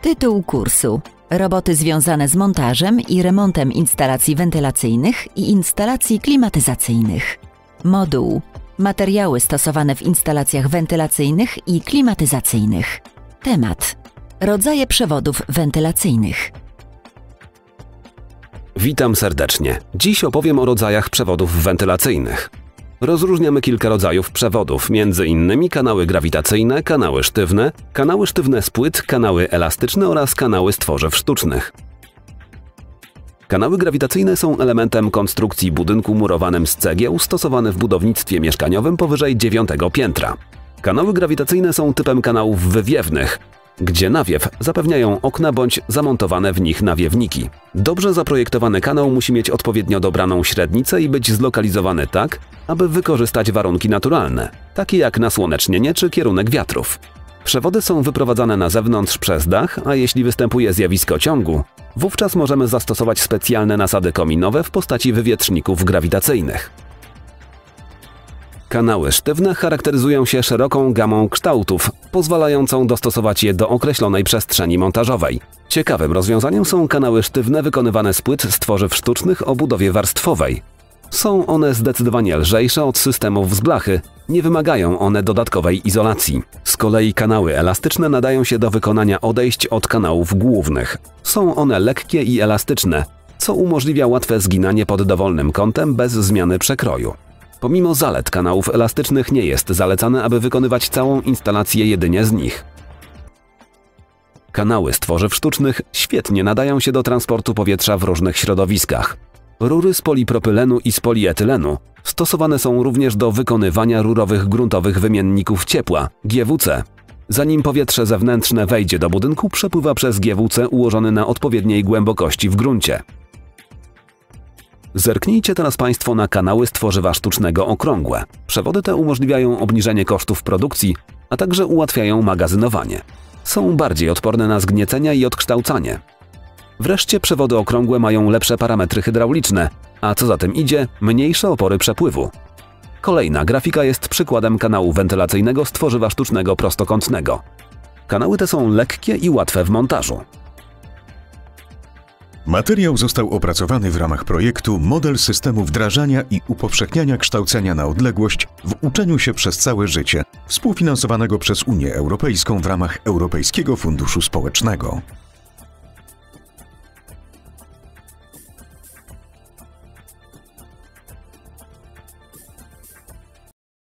Tytuł kursu: roboty związane z montażem i remontem instalacji wentylacyjnych i instalacji klimatyzacyjnych. Moduł: materiały stosowane w instalacjach wentylacyjnych i klimatyzacyjnych. Temat: rodzaje przewodów wentylacyjnych. Witam serdecznie. Dziś opowiem o rodzajach przewodów wentylacyjnych. Rozróżniamy kilka rodzajów przewodów, m.in. kanały grawitacyjne, kanały sztywne z płyt, kanały elastyczne oraz kanały z tworzyw sztucznych. Kanały grawitacyjne są elementem konstrukcji budynku murowanym z cegieł stosowany w budownictwie mieszkaniowym powyżej 9. piętra. Kanały grawitacyjne są typem kanałów wywiewnych, gdzie nawiew zapewniają okna bądź zamontowane w nich nawiewniki. Dobrze zaprojektowany kanał musi mieć odpowiednio dobraną średnicę i być zlokalizowany tak, aby wykorzystać warunki naturalne, takie jak nasłonecznienie czy kierunek wiatrów. Przewody są wyprowadzane na zewnątrz przez dach, a jeśli występuje zjawisko ciągu, wówczas możemy zastosować specjalne nasady kominowe w postaci wywietrzników grawitacyjnych. Kanały sztywne charakteryzują się szeroką gamą kształtów, pozwalającą dostosować je do określonej przestrzeni montażowej. Ciekawym rozwiązaniem są kanały sztywne wykonywane z płyt z tworzyw sztucznych o budowie warstwowej. Są one zdecydowanie lżejsze od systemów z blachy, nie wymagają one dodatkowej izolacji. Z kolei kanały elastyczne nadają się do wykonania odejść od kanałów głównych. Są one lekkie i elastyczne, co umożliwia łatwe zginanie pod dowolnym kątem bez zmiany przekroju. Pomimo zalet kanałów elastycznych nie jest zalecane, aby wykonywać całą instalację jedynie z nich. Kanały z tworzyw sztucznych świetnie nadają się do transportu powietrza w różnych środowiskach. Rury z polipropylenu i z polietylenu stosowane są również do wykonywania rurowych gruntowych wymienników ciepła GWC. Zanim powietrze zewnętrzne wejdzie do budynku, przepływa przez GWC ułożony na odpowiedniej głębokości w gruncie. Zerknijcie teraz Państwo na kanały z tworzywa sztucznego okrągłe. Przewody te umożliwiają obniżenie kosztów produkcji, a także ułatwiają magazynowanie. Są bardziej odporne na zgniecenia i odkształcanie. Wreszcie przewody okrągłe mają lepsze parametry hydrauliczne, a co za tym idzie, mniejsze opory przepływu. Kolejna grafika jest przykładem kanału wentylacyjnego z tworzywa sztucznego prostokątnego. Kanały te są lekkie i łatwe w montażu. Materiał został opracowany w ramach projektu Model systemu wdrażania i upowszechniania kształcenia na odległość w uczeniu się przez całe życie, współfinansowanego przez Unię Europejską w ramach Europejskiego Funduszu Społecznego.